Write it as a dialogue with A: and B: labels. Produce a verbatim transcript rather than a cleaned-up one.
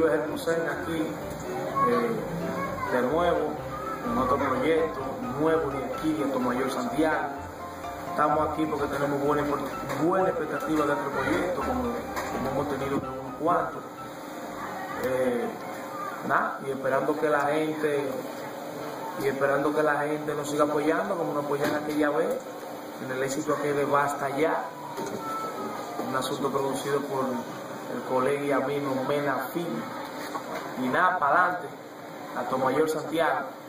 A: Luis Hermosén aquí, eh, de nuevo, en otro proyecto, nuevo de aquí, de Atomayor Santiago. Estamos aquí porque tenemos buena, buena expectativa de este proyecto, como, como hemos tenido de unos cuantos. Eh, nada, y esperando que la gente, y esperando que la gente nos siga apoyando, como nos apoyan aquella vez, en el éxito que de Basta Ya, un asunto producido por el colega y amigo Mena Fin. Y nada, para adelante, Atomayor Santiago.